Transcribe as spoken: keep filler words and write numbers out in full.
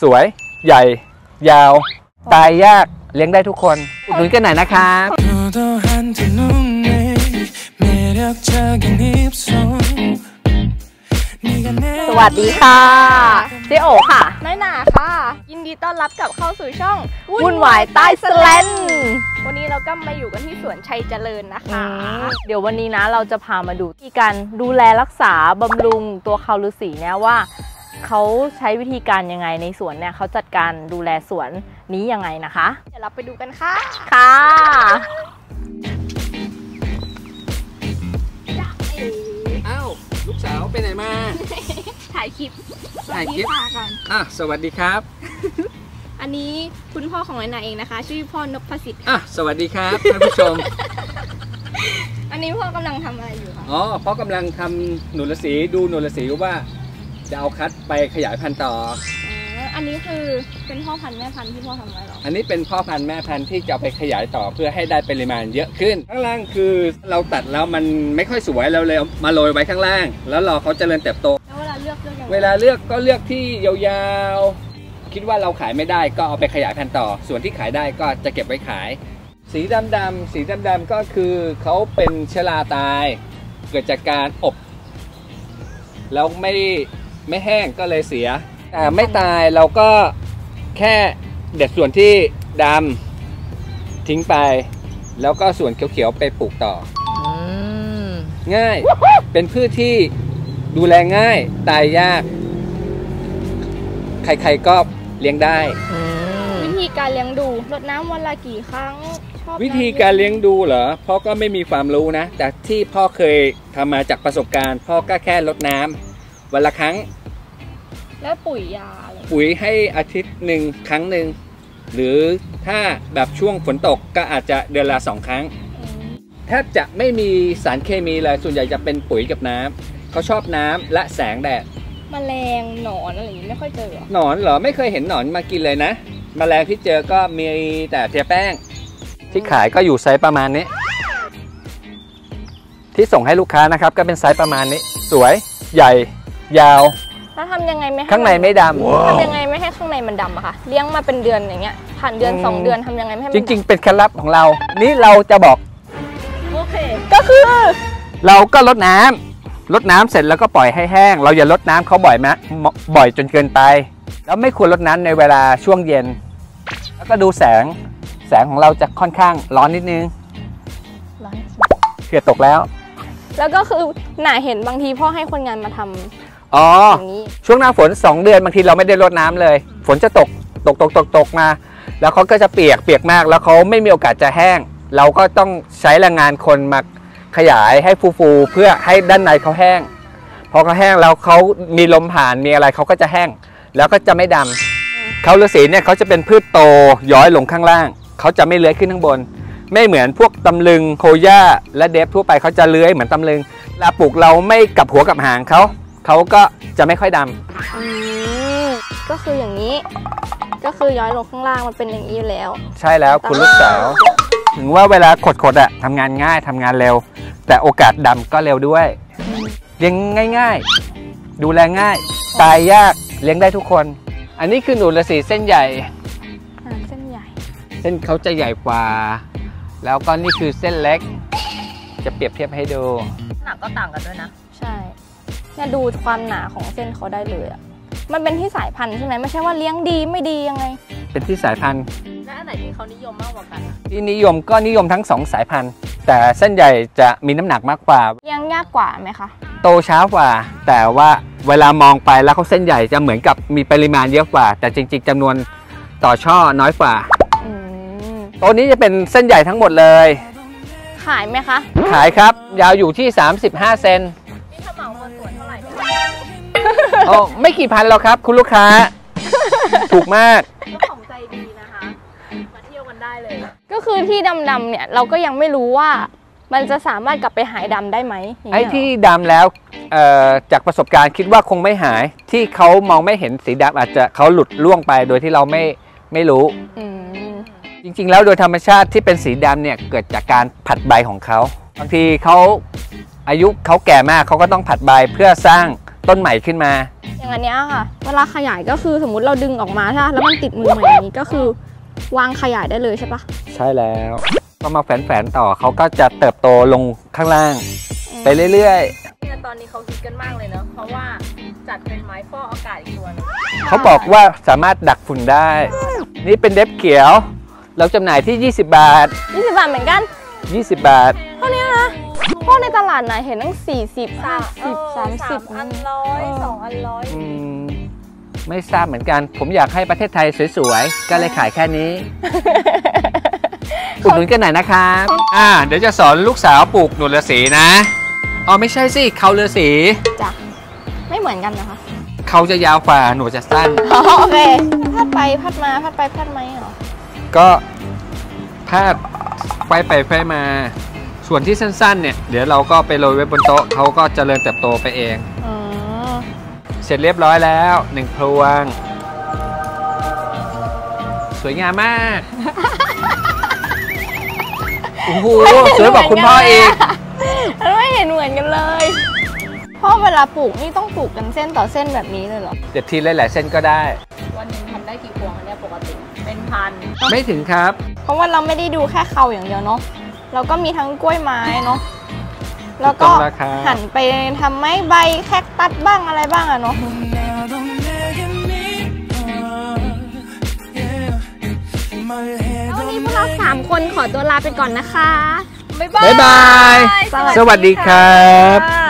สวยใหญ่ยาวตายยากเลี้ยงได้ทุกคนอุดหนุนกันหน่อยนะครับสวัสดีค่ะเจ๊โอค่ะน้อยหนาค่ะยินดีต้อนรับกลับเข้าสู่ช่องวุ่นวายใต้สแลนวันนี้เราก็มาอยู่กันที่สวนชัยเจริญนะคะเดี๋ยววันนี้นะเราจะพามาดูที่การดูแลรักษาบำรุงตัวคาวฤาษีเนี่ยว่าเขาใช้วิธีการยังไงในสวนเนี่ยเขาจัดการดูแลสวนนี้ยังไงนะคะเดี๋ยวเราไปดูกันค่ะค่ะอ้าวลูกสาวไปไหนมาถ่ายคลิปถ่ายคลิปก่อนอ่ะสวัสดีครับอันนี้คุณพ่อของน้อยหนาเองนะคะชื่อพ่อนพสิทธิ์อ่ะสวัสดีครับท่านผู้ชมอันนี้พ่อกำลังทำอะไรอยู่คะอ๋อพ่อกำลังทำหนูฤาษีดูหนูฤาษีว่าจะเอาคัดไปขยายพันธุ์ต่ออันนี้คือเป็นพ่อพันธุ์แม่พันธุ์ที่พ่อทำไว้หรออันนี้เป็นพ่อพันธุ์แม่พันธุ์ที่จะไปขยายต่อเพื่อให้ได้ปริมาณเยอะขึ้นข้างล่างคือเราตัดแล้วมันไม่ค่อยสวยเราเลยมาโรยไว้ข้างล่างแล้วรอเขาเจริญเติบโตแล้วเวลาเลือกเลือกยังไงเวลาเลือกก็เลือกที่ยาวๆคิดว่าเราขายไม่ได้ก็เอาไปขยายพันธุ์ต่อส่วนที่ขายได้ก็จะเก็บไว้ขายสีดำๆสีดำๆก็คือเขาเป็นเชื้อราตายเกิดจากการอบแล้วไม่ไม่แห้งก็เลยเสียแต่ไม่ตายเราก็แค่เด็ดส่วนที่ดำทิ้งไปแล้วก็ส่วนเขียวๆไปปลูกต่อง่ายเป็นพืชที่ดูแลง่ายตายยากใครๆก็เลี้ยงได้วิธีการเลี้ยงดูรดน้ำวันละกี่ครั้งวิธีการเลี้ยงดูเหรอพ่อก็ไม่มีความรู้นะแต่ที่พ่อเคยทำมาจากประสบการณ์พ่อก็แค่รดน้ำวันละครั้งแล้วปุ๋ยยาอะไรปุ๋ยให้อาทิตย์หนึ่งครั้งหนึ่งหรือถ้าแบบช่วงฝนตกก็อาจจะเดือนละสองครั้งแทบจะไม่มีสารเคมีเลยส่วนใหญ่จะเป็นปุ๋ยกับน้ำเขาชอบน้ำและแสงแดดแมลงหนอนอะไรอย่างนี้ไม่ค่อยเจอหนอนเหรอไม่เคยเห็นหนอนมากินเลยนะแมลงที่เจอก็มีแต่เทียแป้งที่ขายก็อยู่ไซส์ประมาณนี้ที่ส่งให้ลูกค้านะครับก็เป็นไซส์ประมาณนี้สวยใหญ่ยาวแล้วทำยังไงไม่ให้ข้างในไม่ดำทำยังไงไม่ให้ข้างในมันดำอะคะเลี้ยงมาเป็นเดือนอย่างเงี้ยผ่านเดือนสองเดือนทำยังไงไม่ให้จริงๆเป็นเคล็ดลับของเรานี่เราจะบอกโอเคก็คือเราก็ลดน้ำลดน้ำเสร็จแล้วก็ปล่อยให้แห้งเราอย่าลดน้ำเขาบ่อยมะบ่อยจนเกินไปแล้วไม่ควรลดน้ำในเวลาช่วงเย็นแล้วก็ดูแสงแสงของเราจะค่อนข้างร้อนนิดนึงร้อนเกือบตกแล้วแล้วก็คือหนาเห็นบางทีพ่อให้คนงานมาทำอ๋อช่วงหน้าฝนสองเดือนบางทีเราไม่ได้รดน้ำเลยฝนจะตกตกตกตกตกมาแล้วเขาก็จะเปียกเปียกมากแล้วเขาไม่มีโอกาสจะแห้งเราก็ต้องใช้แรงงานคนมาขยายให้ฟูๆเพื่อให้ด้านในเขาแห้งพอเขาแห้งแล้วเขามีลมผ่านมีอะไรเขาก็จะแห้งแล้วก็จะไม่ดำเขาฤาษีเนี่ยเขาจะเป็นพืชโตย้อยลงข้างล่างเขาจะไม่เลื้อยขึ้นข้างบนไม่เหมือนพวกตำลึงโคย่าและเดฟทั่วไปเขาจะเลื้อยเหมือนตำลึงเวลาปลูกเราไม่กับหัวกับหางเขาเขาก็จะไม่ค่อยดำอืมก็คืออย่างนี้ก็คือย้อยลงข้างล่างมันเป็นอย่างนี้แล้วใช่แล้วคุณลูกสาวถึงว่าเวลาขดๆอะทำงานง่ายทำงานเร็วแต่โอกาสดำก็เร็วด้วยเลี้ยงง่ายๆดูแลง่ายตายยากเลี้ยงได้ทุกคนอันนี้คือหนูฤาษีเส้นใหญ่เส้นใหญ่เส้นเขาจะใหญ่กว่าแล้วก็นี่คือเส้นเล็กจะเปรียบเทียบให้ดูหนักก็ต่างกันด้วยนะใช่เนี่ยดูความหนาของเส้นเขาได้เลยอ่ะมันเป็นที่สายพันธุ์ใช่ไหมไม่ใช่ว่าเลี้ยงดีไม่ดียังไงเป็นที่สายพันธุ์และอันไหนที่เขานิยมมากกว่ากันที่นิยมก็นิยมทั้งสองสายพันธุ์แต่เส้นใหญ่จะมีน้ำหนักมากกว่าเลี้ยงยากกว่าไหมคะโตช้ากว่าแต่ว่าเวลามองไปแล้วเขาเส้นใหญ่จะเหมือนกับมีปริมาณเยอะกว่าแต่จริงๆจำนวนต่อช่อน้อยกว่าตัวนี้จะเป็นเส้นใหญ่ทั้งหมดเลยขายไหมคะขายครับยาวอยู่ที่สามสิบห้าเซนนี่ถ้าเหมาหมดสวนเท่าไหร่โอ้ไม่กี่พันแล้วครับคุณลูกค้าถูกมากก็ของใจดีนะคะมาเที่ยวกันได้เลยก็คือที่ดำๆเนี่ยเราก็ยังไม่รู้ว่ามันจะสามารถกลับไปหายดำได้ไหมไอ้ที่ดำแล้วจากประสบการณ์คิดว่าคงไม่หายที่เขามองไม่เห็นสีดำอาจจะเขาหลุดล่วงไปโดยที่เราไม่ไม่รู้จริงๆแล้วโดยธรรมชาติที่เป็นสีดำเนี่ยเกิดจากการผัดใบของเขาบางทีเขาอายุเขาแก่มากเขาก็ต้องผัดใบเพื่อสร้างต้นใหม่ขึ้นมาอย่างอันเนี้ยค่ะ เวลาขยายก็คือสมมุติเราดึงออกมาใช่ไหมแล้วมันติดมือใหม่อย่างนี้ก็คือวางขยายได้เลยใช่ปะใช่แล้วพอมาแฝนๆต่อเขาก็จะเติบโตลงข้างล่างไปเรื่อยๆเนี่ยตอนนี้เขาคิดกันมากเลยเนาะเพราะว่าจัดเป็นไม้ฟอกอากาศอีกตัวนึงเขาบอกว่าสามารถดักฝุ่นได้นี่เป็นเด็บเขียวเราจำหน่ายที่ยี่สิบบาทยี่สิบบาทเหมือนกันยี่สิบบาทเท่านี้นะเพราะในตลาดไหนเห็นตั้งสี่สิบ ห้าสิบ สามสิบอันร้อยสองอันร้อยไม่ทราบเหมือนกันผมอยากให้ประเทศไทยสวยๆก็เลยขายแค่นี้อุดหนุนกันหน่อยนะครับอ่าเดี๋ยวจะสอนลูกสาวปลูกหนวดฤาษีนะอ๋อไม่ใช่สิเขาฤาษีจ้ะไม่เหมือนกันนะคะเขาจะยาวกว่าหนวดจะสั้นโอเคพัดไปพัดมาพัดไปพัดมาเหรอก็พัดไปไปไปมาส่วนที่สั้นๆเนี่ยเดี๋ยวเราก็ไปโรยไว้บนโต๊ะเขาก็เจริญเติบโตไปเองเสร็จเรียบร้อยแล้วหนึ่งพลวงสวยงามมากโอ้โหสวยกว่าคุณพ่อเองไม่เห็นเหมือนกันเลยพ่อเวลาปลูกนี่ต้องปลูกกันเส้นต่อเส้นแบบนี้เลยเหรอเดี๋ยวทีหลายๆเส้นก็ได้วันนึงทำได้กี่พวงเนี่ยปกติเป็นพันไม่ถึงครับเพราะว่าเราไม่ได้ดูแค่เขาอย่างเดียวเนาะเราก็มีทั้งกล้วยไม้เนาะแล้วก็หันไปทำไม้ใบแคคตัสบ้างอะไรบ้างอะเนาะวันนี้พวกเราสามคนขอตัวลาไปก่อนนะคะบ๊ายบายสวัสดีครับ